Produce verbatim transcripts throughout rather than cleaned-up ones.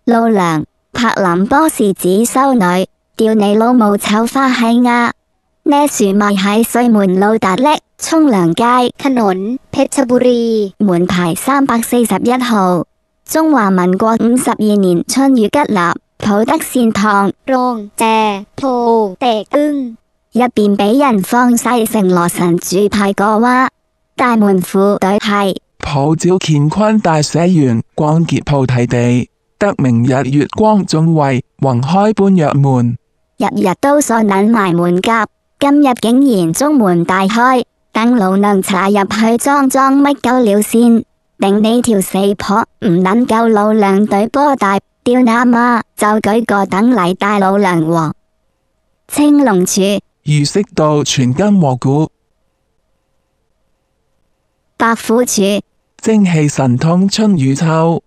路良，柏林波士子修女，吊你老母醜花係呀！呢樹咪喺水門路達礫沖涼街ถนนเพชรบุรี門牌三百四十一號。中華民國五十二年春雨吉立，普德善堂โรงแจโพเตกอึ้ง入邊俾人放晒成羅神主牌個娃，大門副隊係普照乾坤大社園，光潔菩提地，得明日月光眾位，宏開般若門。 日日都鎖捻埋門甲，今日竟然中門大開，等老娘查入去裝裝乜鳩料先，頂你條死婆唔能夠老娘對波大，屌那媽就舉個等嚟大老娘喎。青龍柱儒釋道全今和古， 白虎柱精氣神通春與秋。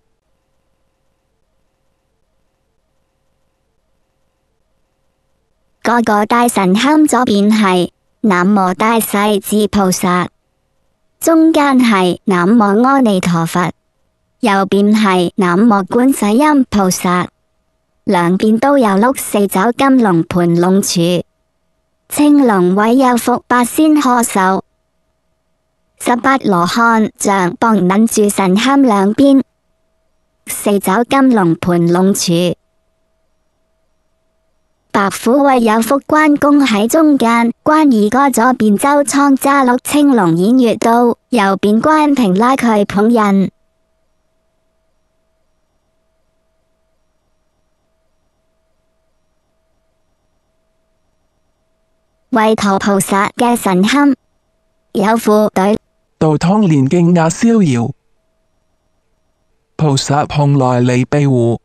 個個大神龕左邊係南無大勢至菩薩，中間係南無阿彌陀佛，右邊係南無觀世音菩薩，兩邊都有六四爪金龍盤龍柱，青龍位有福八仙賀壽，十八羅漢像幫撚住神龕兩邊，四爪金龍盤龍柱。白虎位有福關公喺中間，關二哥左邊周倉揸六青龍偃月刀，右邊關平拉佢捧人。韋陀菩薩嘅神龕有副隊， 道通連勁壓逍遙，菩薩蓬萊離庇護。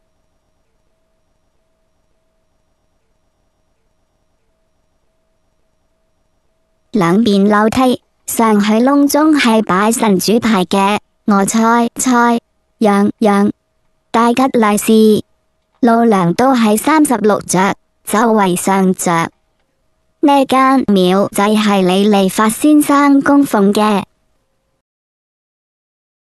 兩邊樓梯上去窿中係擺神主牌嘅，我猜猜樣樣大吉利是，路梁都係三十六着，周圍上着。呢間廟就係李利發先生供奉嘅。